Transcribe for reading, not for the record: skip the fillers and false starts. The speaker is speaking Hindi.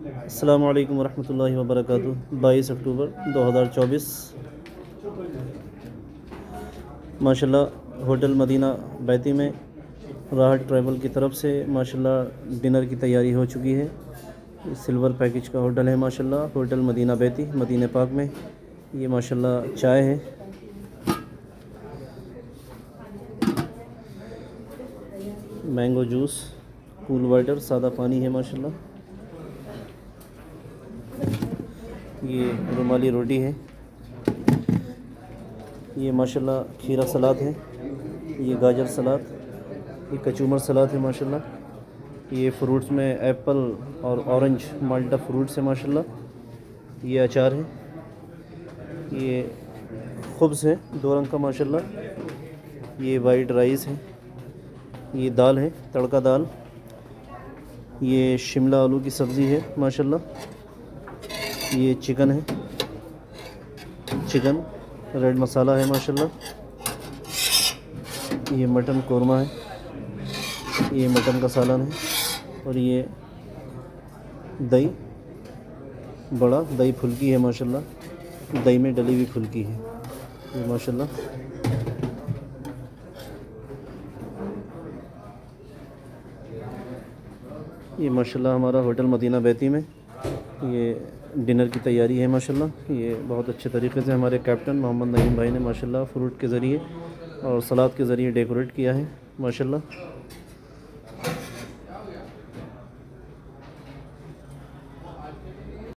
अस्सलामु अलैकुम वरहमतुल्लाहि वबरकातुहू। 22 अक्टूबर 2024 माशाल्लाह होटल मदीना बैती में राहत ट्रैवल की तरफ से माशाल्लाह डिनर की तैयारी हो चुकी है। सिल्वर पैकेज का होटल है माशाल्लाह, होटल मदीना बैती मदीना पाक में। ये माशाल्लाह चाय है, मैंगो जूस, कूल वाटर, सादा पानी है माशाल्लाह। ये रुमाली रोटी है, ये माशाल्लाह खीरा सलाद है, ये गाजर सलाद, ये कचूमर सलाद है माशाल्लाह। ये फ्रूट्स में एप्पल और ऑरेंज माल्टा फ्रूट्स है माशाल्लाह। ये अचार है, ये खुब्ज़ है 2 रंग का माशाल्लाह। ये वाइट राइस है, ये दाल है तड़का दाल, ये शिमला आलू की सब्ज़ी है माशाल्लाह। ये चिकन है, चिकन रेड मसाला है माशाल्लाह। ये मटन कोरमा है, ये मटन का सालन है, और ये दही बड़ा दही फुल्की है माशाल्लाह। दही में डली हुई फुल्की है ये माशाल्लाह। ये माशाल्लाह हमारा होटल मदीना बैती में ये डिनर की तैयारी है माशाल्लाह। ये बहुत अच्छे तरीके से हमारे कैप्टन मोहम्मद नईम भाई ने माशाल्लाह फ्रूट के ज़रिए और सलाद के ज़रिए डेकोरेट किया है माशाल्लाह।